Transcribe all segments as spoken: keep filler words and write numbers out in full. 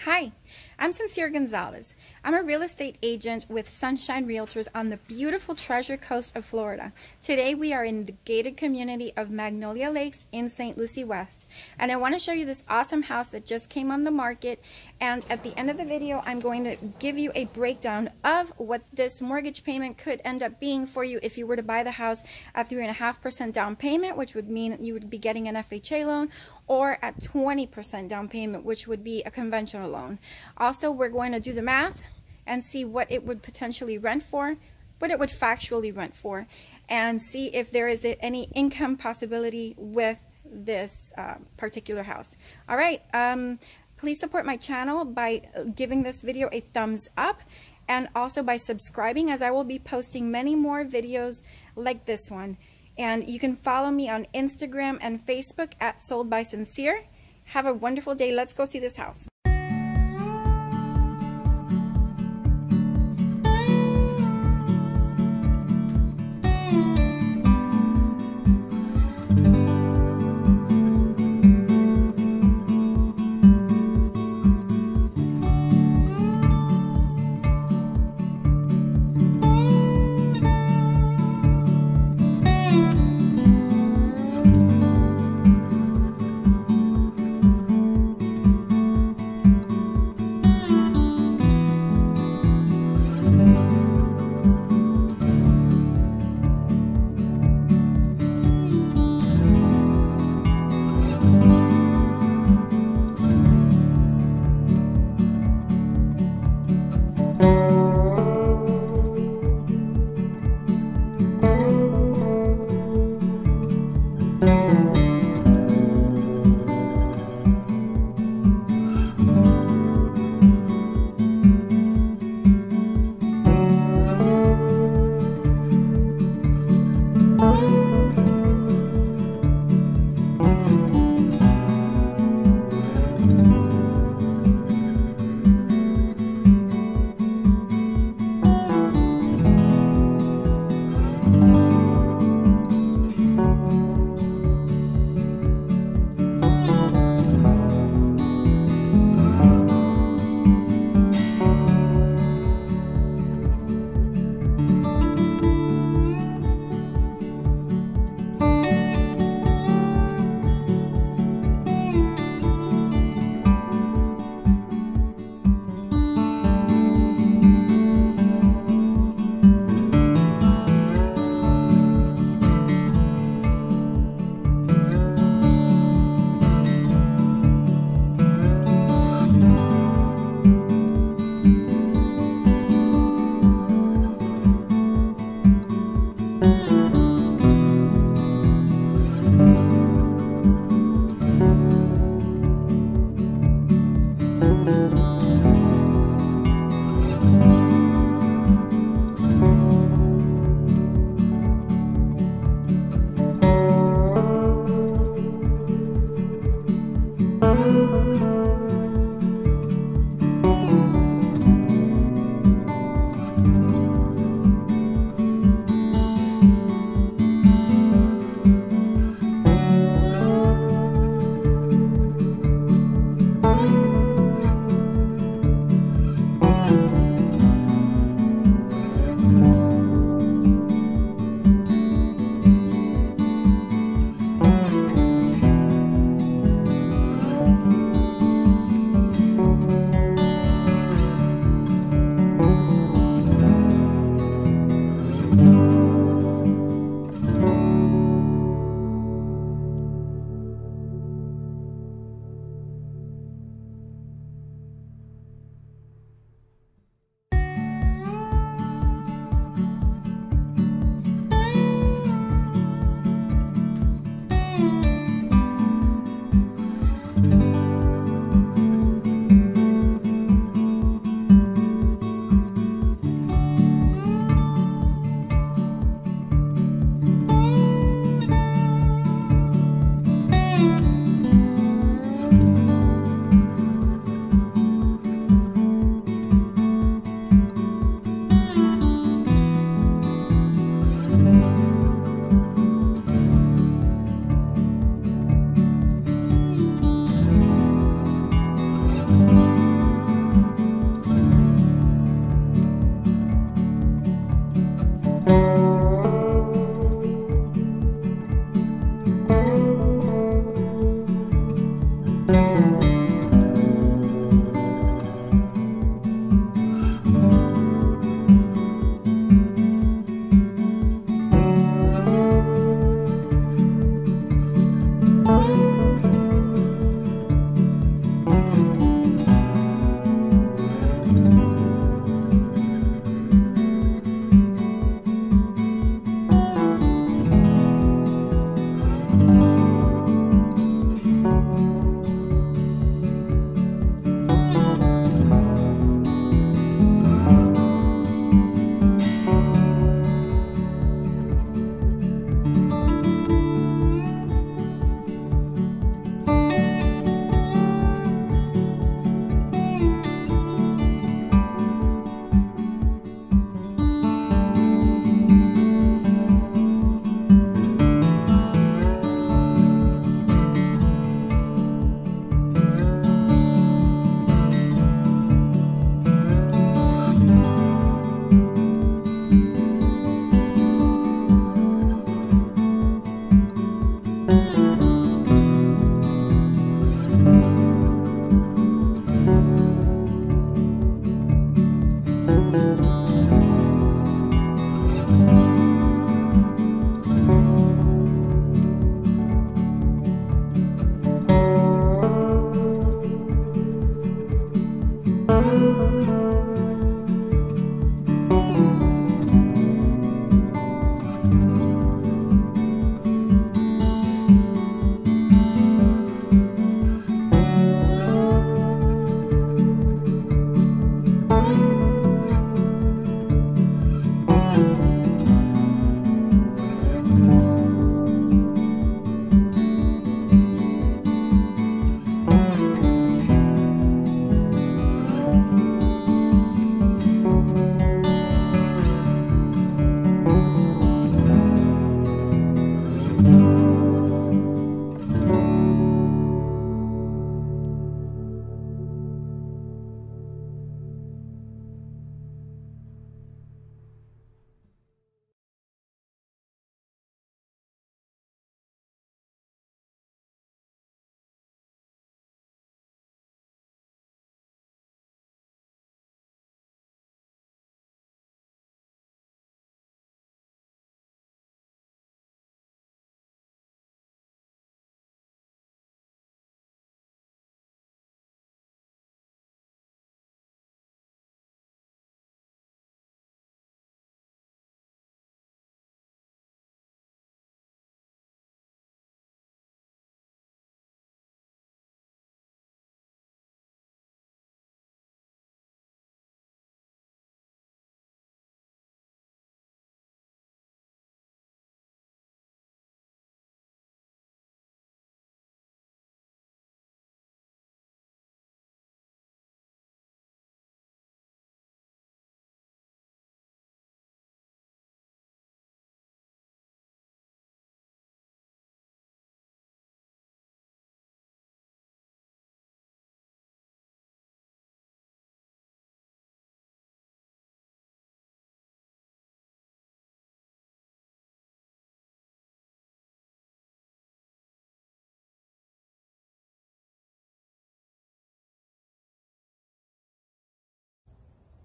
Hi, I'm Sincere Gonzalez. I'm a real estate agent with Sunshine Realtors on the beautiful Treasure Coast of Florida. Today we are in the gated community of Magnolia Lakes in Saint Lucie West. And I want to show you this awesome house that just came on the market. And at the end of the video, I'm going to give you a breakdown of what this mortgage payment could end up being for you if you were to buy the house at three point five percent down payment, which would mean you would be getting an F H A loan, or at twenty percent down payment, which would be a conventional loan. Also, we're going to do the math and see what it would potentially rent for, what it would factually rent for, and see if there is any income possibility with this uh, particular house. All right, um, please support my channel by giving this video a thumbs up, and also by subscribing, as I will be posting many more videos like this one. And you can follow me on Instagram and Facebook at Sold by Sincere. Have a wonderful day. Let's go see this house.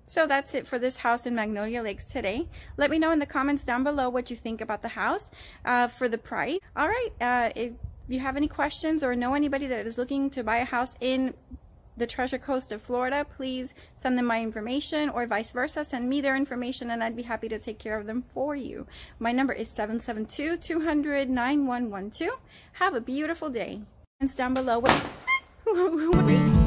So that's it for this house in Magnolia Lakes today. Let me know in the comments down below what you think about the house uh, for the price. All right, uh, if you have any questions or know anybody that is looking to buy a house in the Treasure Coast of Florida, please send them my information, or vice versa. Send me their information and I'd be happy to take care of them for you. My number is seven seven two, two hundred, nine one one two. Have a beautiful day. Comments down below.